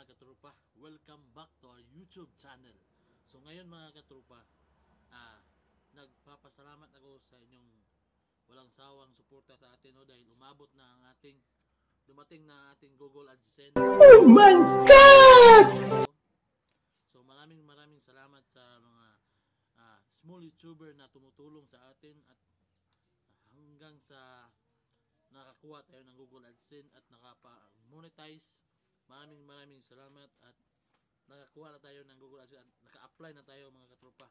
mga katrupa, welcome back to our YouTube channel. So ngayon mga katrupa, nagpapasalamat ako sa inyong walang sawang suporta sa atin dahil dumating na ang ating Google AdSense. Oh my God! So maraming salamat sa mga small YouTuber na tumutulong sa atin at hanggang sa nakakuha tayo ng Google AdSense at nakapa-monetize. Maraming salamat at nakakuha na tayo ng Google AdSense at naka-apply na tayo mga katropa.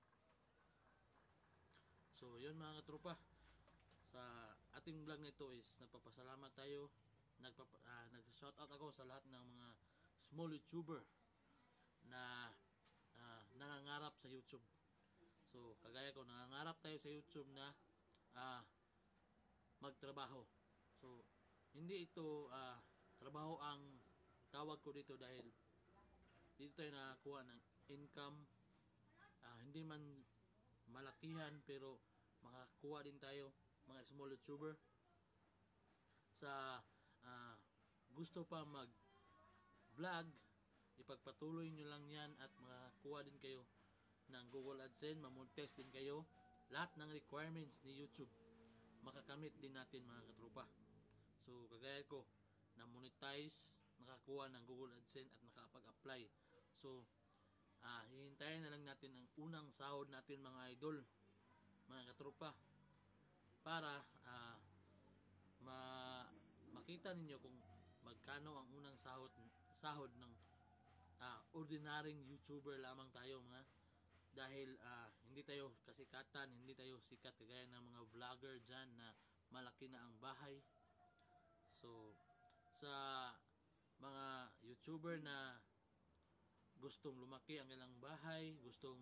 So yun mga katropa, sa ating vlog nito is nagpapasalamat tayo, nag-shoutout ako sa lahat ng mga small YouTuber na nangangarap sa YouTube. So kagaya ko, nangangarap tayo sa YouTube na magtrabaho. So hindi ito trabaho ang tawag ko dito dahil dito tayo nakakuha ng income, hindi man malakihan pero makakuha din tayo mga small YouTuber. Sa gusto pa mag vlog, ipagpatuloy nyo lang yan at makakuha din kayo ng Google AdSense, mamonetize din kayo. Lahat ng requirements ni YouTube makakamit din natin mga katropa. So kagaya ko, na-monetize, nakakuha ng Google AdSense at nakapag-apply. So hihintayin na lang natin ang unang sahod natin mga idol, mga katropa, para makita ninyo kung magkano ang unang sahod ng ordinaryong YouTuber lamang tayo mga, dahil hindi tayo kasikatan, hindi tayo sikat kagaya ng mga vlogger dyan na malaki na ang bahay. So sa mga YouTuber na gustong lumaki ang kanilang bahay, gustong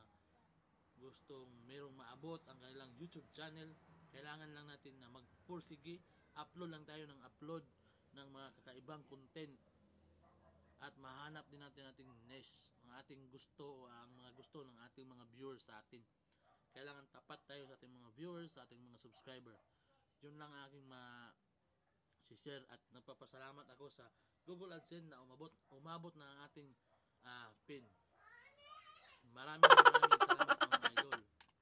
merong maabot ang kanilang YouTube channel, kailangan lang natin na magpursige, upload lang tayo ng upload ng mga kakaibang content at mahanap din natin ating niche, ang ating gusto, ang mga gusto ng ating mga viewers sa atin. Kailangan tapat tayo sa ating mga viewers, sa ating mga subscriber. Yun lang aking share at nagpapasalamat ako sa Google AdSense na umabot na ang ating pin. Maraming salamat mga idol.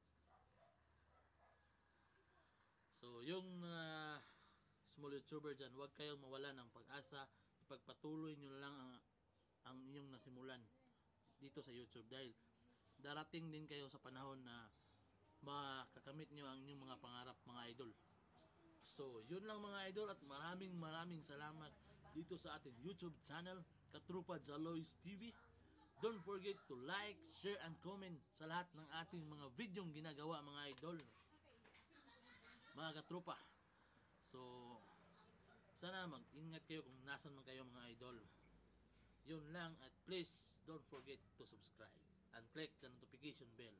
So yung small YouTuber dyan, huwag kayong mawala ng pag-asa, ipagpatuloy nyo lang ang inyong nasimulan dito sa YouTube dahil darating din kayo sa panahon na makakamit nyo ang inyong mga pangarap mga idol. So yun lang mga idol at maraming salamat dito sa ating YouTube channel, Katrupa Jaloy's TV. Don't forget to like, share, and comment sa lahat ng ating mga videong ginagawa mga idol, mga katrupa. So sana mag-ingat kayo kung nasan man kayo mga idol. Yun lang at please don't forget to subscribe and click the notification bell.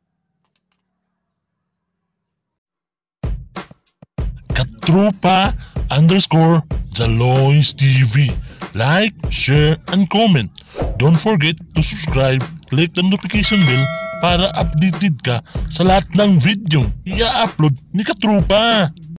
Katrupa_Jaloy's TV. Like, share, and comment. Don't forget to subscribe, click the notification bell para updated ka sa lahat ng video i-upload ni Katrupa.